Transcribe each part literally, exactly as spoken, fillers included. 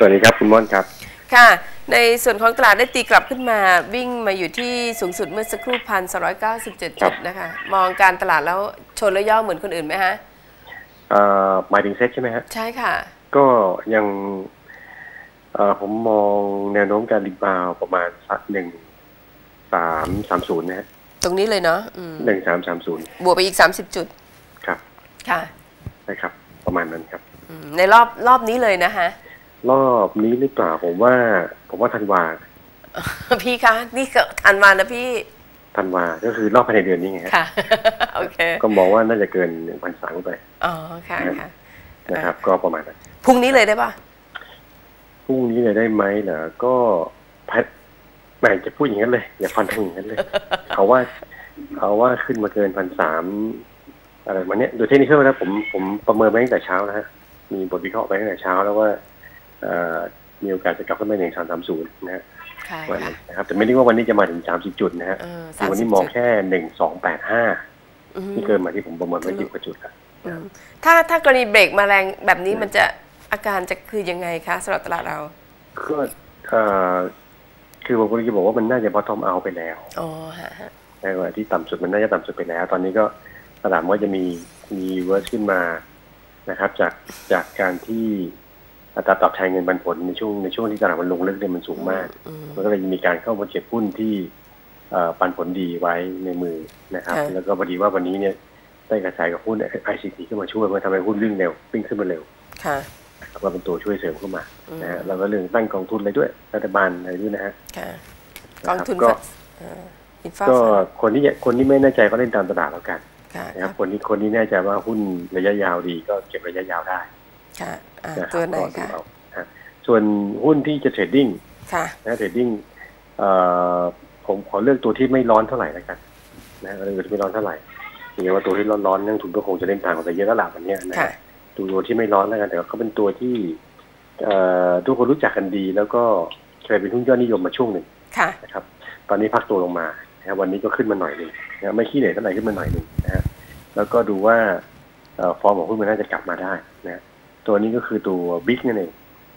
วัสดีครับคุณม่อนครับค่ะในส่วนของตลาดได้ตีกลับขึ้นมาวิ่งมาอยู่ที่สูงสุดเมื่อสักครู่พันสองร้อยเก้าสิบเจ็ดจุดนะคะมองการตลาดแล้วชนและย่อเหมือนคนอื่นไหมฮะหมายถึงเซ็ตใช่ไหมฮะใช่ค่ะก็ยังผมมองแนวโน้มการรีบาวประมาณสักหนึ่งสามสามศูนย์นะฮะตรงนี้เลยเนาะหนึ่งสามสามศูนย์บวกไปอีกสามสิบจุดครับค่ะใช่ครับประมาณนั้นครับในรอบรอบนี้เลยนะฮะรอบนี้หรือเปล่าผมว่าผมว่าธันวาพี่คะนี่ก็ธันวานะพี่ธันวาก็คือรอบภายในเดือนนี้ไงค่ะโอเคก็มองว่าน่าจะเกินหนึ่งพันสามไปอ๋อค่ะค่ะนะครับก็ประมาณนั้นพรุ่งนี้เลยได้ป่ะพรุ่งนี้เลยได้ไหมเหรอก็พัดแหมจะพูดอย่างนั้นเลยอย่าฟันทางอย่างนั้นเลยเขาว่าเขาว่าขึ้นมาเกินพันสามอะไรมาเนี้ยโดยเทคนิคนะผมผมประเมินไปตั้งแต่เช้านะฮะมีบทวิเคราะห์ไปตั้งแต่เช้าแล้วว่ามีโอกาสจะกลับขึ้นไปหนึ่งสามสามศูนย์นะฮะวันนี้นะครับแต่ไม่ได้ว่าวันนี้จะมาถึงสามสิบจุดนะฮะวันนี้มองแค่หนึ่งสองแปดห้านี่เกินมาที่ผมประเมินไว้สิบกว่าจุดแล้วถ้าถ้ากรณีเบรกมาแรงแบบนี้มันจะอาการจะคือยังไงคะสำหรับตลาดเราก็คือผมก็จะบอกว่ามันน่าจะบอททอมเอาไปแล้วอ๋อฮะในวันที่ต่ำสุดมันน่าจะต่ำสุดไปแล้วตอนนี้ก็ตลาดมันจะมีมีเวิร์สขึ้นมานะครับจากจากการที่อัตราตอบแทนเงินปันผลในช่วงในช่วงที่ตลาดมันลงลึกเนี่ยมันสูงมากมันก็เลยมีการเข้ามาเก็บหุ้นที่ปันผลดีไว้ในมือนะครับแล้วก็พอดีว่าวันนี้เนี่ยได้กระจายกับหุ้น ไอ ซี ที ขึ้นมาช่วยมันทำให้หุ้นวิ่งเร็ววิ่งขึ้นมาเร็วก็เป็นตัวช่วยเสริมเข้ามานะฮะแล้วก็เรื่องตั้งกองทุนอะไรด้วยรัฐบาลอะไรด้วยนะฮะกองทุนก็ก็คนที่คนที่ไม่แน่ใจก็เล่นตามตลาดแล้วกันนะครับคนที่คนที่แน่ใจว่าหุ้นระยะยาวดีก็เก็บระยะยาวได้ค่ะตัวไหนคะส่วนหุ้นที่จะเทรดดิ้งนะเทรดดิ้งผมขอเลือกตัวที่ไม่ร้อนเท่าไหร่แล้วกันนะเรื่องที่ไม่ร้อนเท่าไหร่อย่างเงี้ยว่าตัวที่ร้อนๆนั่งทุนก็คงจะเล่นทางของแต่เยอะแล้วหลักวันนี้นะตัวที่ไม่ร้อนแล้วกันแต่เขาเป็นตัวที่ทุกคนรู้จักกันดีแล้วก็เคยเป็นหุ้นยอดนิยมมาช่วงหนึ่งนะครับตอนนี้พักตัวลงมานะวันนี้ก็ขึ้นมาหน่อยหนึ่งนะไม่ขี้เหร่เท่าไหร่ขึ้นมาหน่อยหนึ่งนะฮะแล้วก็ดูว่าฟอร์มของหุ้นมันน่าจะกลับมาได้นะตัวนี้ก็คือตัวบิ๊กนั่นเอง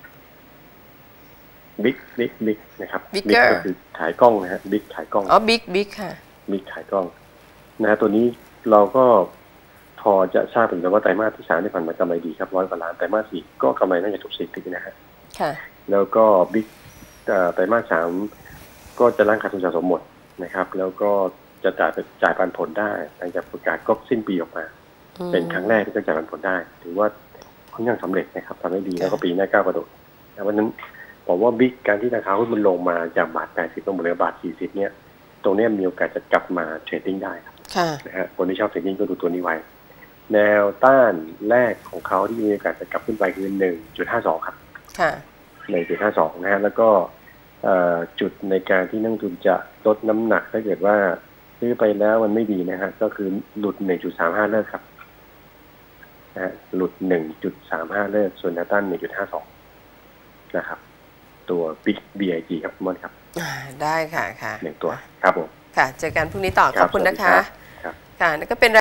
บิ๊กบิ๊กบิ๊กนะครับบิ๊กก็คือขายกล้องนะฮะบิ๊กขายกล้องอ๋อบิ๊กบิ๊กค่ะบิ๊กขายกล้องนะฮะตัวนี้เราก็พอจะทราบถึงแล้วว่าไตรมาสที่สามที่ผ่านมากำไรดีครับร้อยกว่าล้านไตรมาสสี่ก็กำไรน่าจะถูกสิบติดนะฮะค่ะแล้วก็บิ๊กไตรมาสสามก็จะร่างขาดทุนสะสมหมดนะครับแล้วก็จะจ่ายจ่ายปันผลได้หลังจากประกาศก็สิ้นปีออกมาเป็นครั้งแรกที่จะจ่ายปันผลได้ถือว่าค่อนข้างสำเร็จนะครับทำได้ดีแล้วก็ปีหน้าก้าวกระโดดเพราะฉะนั้นผมว่าบิ๊กการที่ราคาหุ้นมันลงมาจากบาทแปดสิบลงมาเหลือบาทสี่สิบเนี่ยตรงนี้มีโอกาสจะกลับมาเทรดดิ้งได้ครับนะฮะคนที่ชอบเทรดดิ้งก็ดูตัวนี้ไว้แนวต้านแรกของเขาที่มีโอกาสจะกลับขึ้นไปคือหนึ่งจุดห้าสองครับหนึ่งจุดห้าสองนะฮะแล้วก็จุดในการที่นักทุนจะลดน้ำหนักถ้าเกิดว่าซื้อไปแล้วมันไม่ดีนะฮะก็คือหลุด หนึ่งจุดสามห้า เลิกครับนะฮะหลุด หนึ่งจุดสามห้า เลิกส่วนแนวต้าน หนึ่งจุดห้าสอง นะครับตัว Big บี ไอ จี ครับมอนครับได้ค่ะค่ะหนึ่งตัวครับผมค่ะเจอกันพรุ่งนี้ต่อขอบคุณนะคะค่ะนั่นก็เป็น